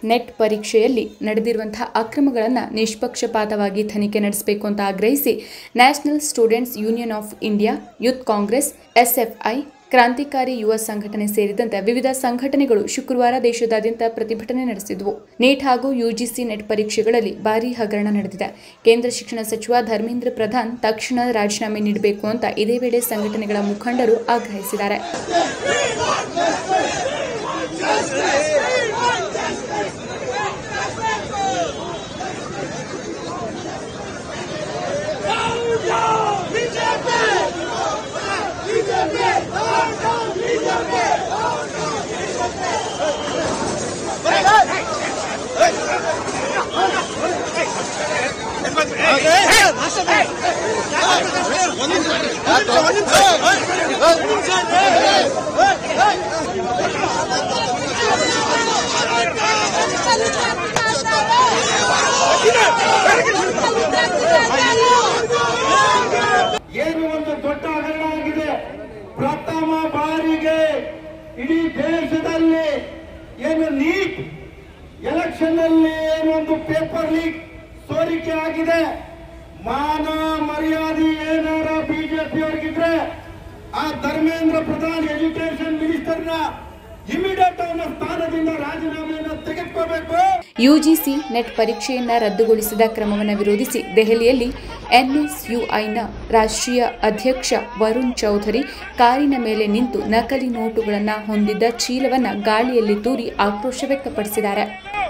Net ಪರೀಕ್ಷೆಯಲ್ಲಿ ನಡೆದಿರುವಂತಹ ಅಕ್ರಮಗಳನ್ನು ನಿಷ್ಪಕ್ಷಪಾತವಾಗಿ ತನಿಖೆ ನಡೆಸಬೇಕು ಅಂತ ಆಗ್ರಹಿಸಿ National Students Union of India, youth Congress, SFI, ಕ್ರಾಂತಿಕಾರಿ ಯುವ ಸಂಘಟನೆ ಸೇರಿದಂತೆ ವಿವಿಧ ಸಂಘಟನೆಗಳು ಶುಕ್ರವಾರ ದೇಶದಾದ್ಯಂತ ಪ್ರತಿಭಟನೆ ನಡೆಸಿದವು. ನೀಟ್ ಹಾಗೂ ಯುಜಿಸಿ ನೆಟ್ ಪರೀಕ್ಷೆಗಳಲ್ಲಿ ಭಾರೀ ಹಗರಣ ನಡೆದಿದೆ. ಕೇಂದ್ರ ಶಿಕ್ಷಣ ಸಚಿವ ಧರ್ಮೇಂದ್ರ ಪ್ರಧಾನ್ ತಕ್ಷಣ ರಾಜೀನಾಮೆ ನೀಡಬೇಕು ಅಂತ ಇದೇ ವೇಳೆ ಸಂಘಟನೆಗಳ ಮುಖಂಡರು ಆಗ್ರಹಿಸಿದ್ದಾರೆ. ಏನು ಒಂದು ದೊಡ್ಡ ಹಗರಣ ಆಗಿದೆ. ಪ್ರಥಮ ಬಾರಿಗೆ ಇಡೀ ದೇಶದಲ್ಲಿ ಏನು ನೀಟ್ ಎಲೆಕ್ಷನ್ ಅಲ್ಲಿ ಏನು ಒಂದು ಪೇಪರ್ ಲೀಕ್ ಸೋರಿಕೆ ಆಗಿದೆ. ಮಾನ ಮರ್ಯಾದೆ ಏನಾರ ಬಿಜೆಪಿ ಅವರಿಗಿದ್ರೆ ಆ ಧರ್ಮೇಂದ್ರ ಪ್ರಧಾನ್ ಎಜುಕೇಶನ್ ಮಿನಿಸ್ಟರ್ನ ಇಮಿಡಿಯೇಟ್ ಅವನ ಸ್ಥಾನದಿಂದ ರಾಜೀನಾಮೆಯನ್ನು ತೆಗೆದುಕೋಬೇಕು. ಯುಜಿಸಿ ನೆಟ್ ಪರೀಕ್ಷೆಯನ್ನ ರದ್ದುಗೊಳಿಸಿದ ಕ್ರಮವನ್ನು ವಿರೋಧಿಸಿ ದೆಹಲಿಯಲ್ಲಿ ಎನ್ಎಸ್ಯುಐನ ರಾಷ್ಟ್ರೀಯ ಅಧ್ಯಕ್ಷ ವರುಣ್ ಚೌಧರಿ ಕಾರಿನ ಮೇಲೆ ನಿಂತು ನಕಲಿ ನೋಟುಗಳನ್ನು ಹೊಂದಿದ್ದ ಚೀಲವನ್ನು ಗಾಳಿಯಲ್ಲಿ ತೂರಿ ಆಕ್ರೋಶ ವ್ಯಕ್ತಪಡಿಸಿದ್ದಾರೆ.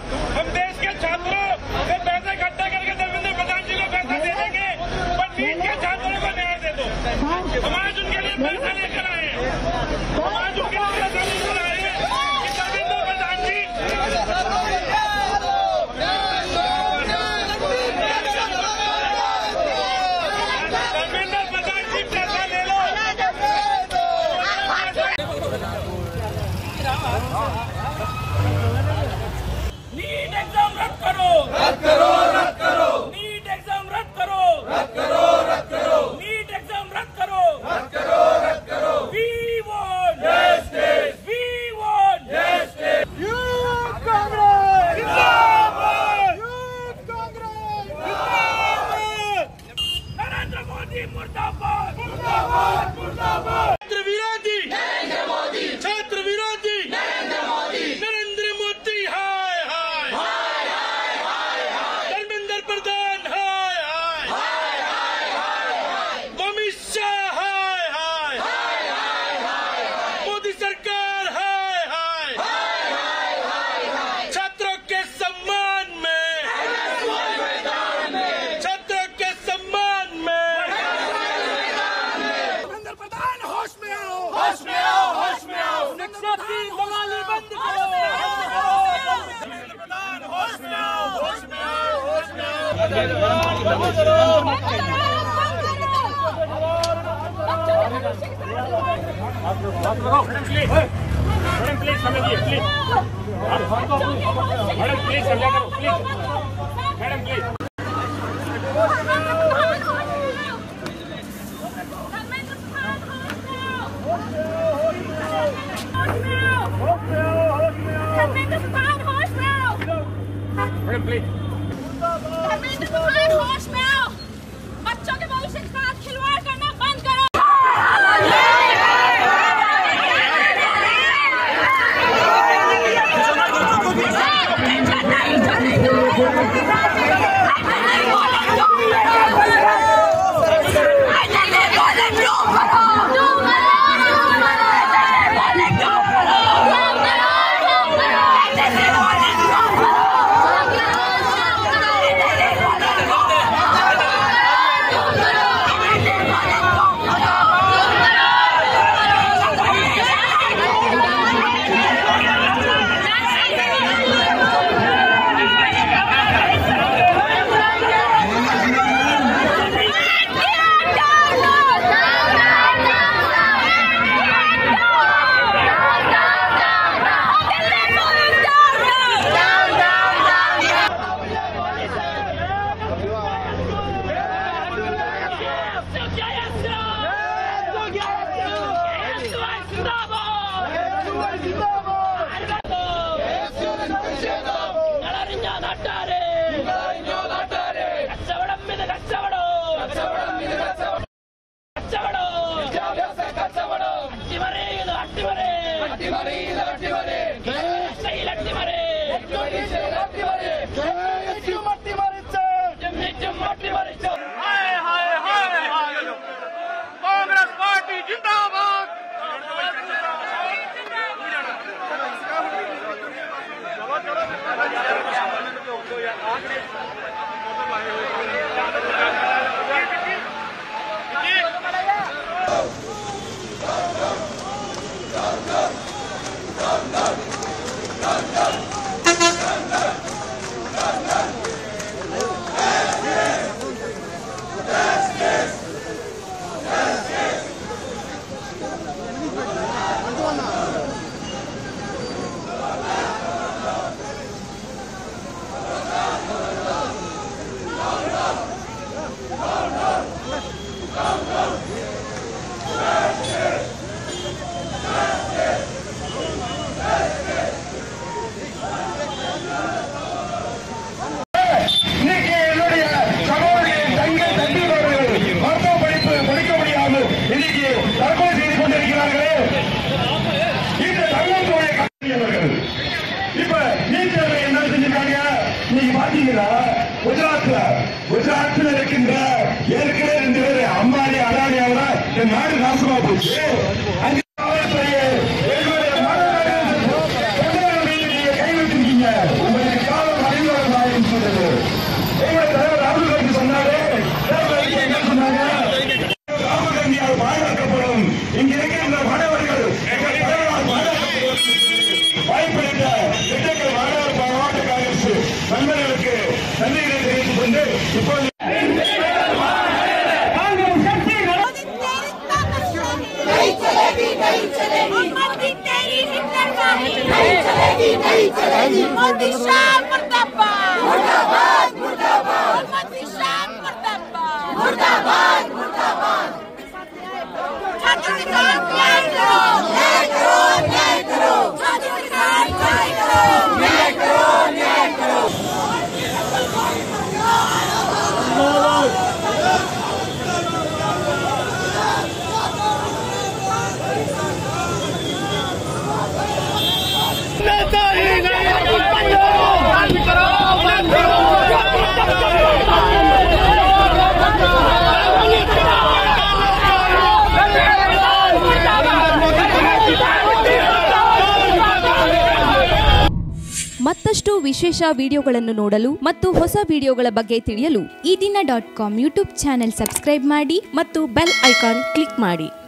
नीट एग्जाम रद्द करो, रद्द करो, रद्द करो। नीट एग्जाम रद्द करो, रद्द करो, रद्द करो। नीट एग्जाम रद्द करो, रद्द करो, रद्द करो। We want justice, we want justice. Youth Congress जिंदाबाद, Youth Congress जिंदाबाद। नरेंद्र मोदी मुर्दाबाद, मुर्दाबाद, मुर्दाबाद। छात्र विरोधी नरेंद्र मोदी, छात्र विरोधी नरेंद्र मोदी, नरेंद्र मोदी हाय हाय हाय हाय हाय हाय, धर्मेंद्र प्रधान हाय हाय हाय हाय हाय, अमित शाह हाय हाय हाय हाय हाय, मोदी सरकार हाय हाय हाय हाय हाय, छात्रों के सम्मान में, छात्रों के सम्मान में, धर्मेंद्र प्रधान होश में आओ, होश में आओ, होश में आओ। शिक्षा की दलाली बंद करो, धर्मेंद्र प्रधान होश में आओ, होश में आओ, होश में आओ। मैडम प्लीज समझिए, प्लीज मैडम प्लीज समझा करो, please madam please. Madam please Dharmendra Pradhan होश में आओ, बच्चों के भविष्य के साथ खिलवाड़ करना बंद करो। कांग्रेस पार्टी जिंदाबाद। குஜராத்தில் இருக்கின்ற ஏற்கனவே 2 பேர் அம்பானி அதானி அவரை நாடு நாசமா போச்சு. கை வச்சிருக்கீங்க. உங்களுக்கு காலம் அறிவுரை சொல்றது. தலைவர் ராகுல் காந்தி சொன்னாரு, என்ன சொன்னாங்க? ராகுல் காந்தியால் பாதுகாக்கப்படும் இங்க இருக்கின்ற மாணவர்கள் வாய்ப்பளித்த திட்டங்கள் மாவட்ட காங்கிரஸ் நண்பர்களுக்கு நன்றிகளை தெரிவித்துக் கொண்டு இப்போது मोदी शाह मुर्दाबाद मुर्दाबाद मुर्दाबाद मोदी शाह मुर्दाबाद मुर्दाबाद मुर्दाबाद छात्र सरकार न्याय करो न्याय करो न्याय करो छात्र सरकार न्याय करो न्याय करो न्याय करो ಮತ್ತಷ್ಟು ವಿಶೇಷ ವಿಡಿಯೋಗಳನ್ನು ನೋಡಲು ಮತ್ತು ಹೊಸ ವಿಡಿಯೋಗಳ ಬಗ್ಗೆ ತಿಳಿಯಲು ಈ ದಿನ .com ಯೂಟ್ಯೂಬ್ ಚಾನೆಲ್ ಸಬ್ಸ್ಕ್ರೈಬ್ ಮಾಡಿ ಮತ್ತು ಬೆಲ್ ಐಕಾನ್ ಕ್ಲಿಕ್ ಮಾಡಿ.